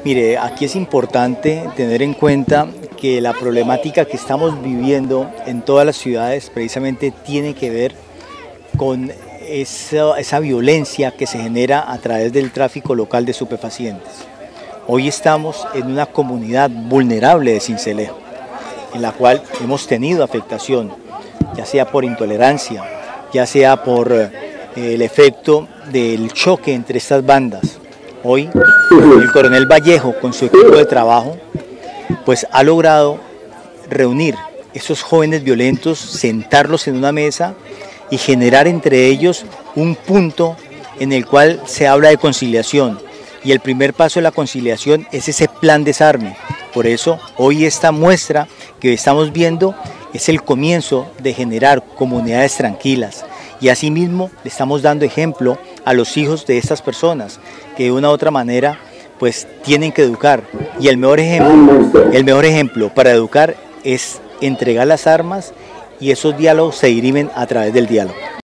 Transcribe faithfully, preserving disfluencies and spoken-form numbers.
Mire, aquí es importante tener en cuenta que la problemática que estamos viviendo en todas las ciudades precisamente tiene que ver con esa, esa violencia que se genera a través del tráfico local de estupefacientes. Hoy estamos en una comunidad vulnerable de Sincelejo, en la cual hemos tenido afectación, ya sea por intolerancia, ya sea por eh, el efecto del choque entre estas bandas. Hoy el coronel Vallejo con su equipo de trabajo pues ha logrado reunir esos jóvenes violentos, sentarlos en una mesa y generar entre ellos un punto en el cual se habla de conciliación, y el primer paso de la conciliación es ese plan desarme. Por eso hoy esta muestra que estamos viendo es el comienzo de generar comunidades tranquilas, y asimismo le estamos dando ejemplo a los hijos de estas personas que de una u otra manera pues tienen que educar, y el mejor ejemplo, el mejor ejemplo para educar es entregar las armas, y esos diálogos se dirimen a través del diálogo.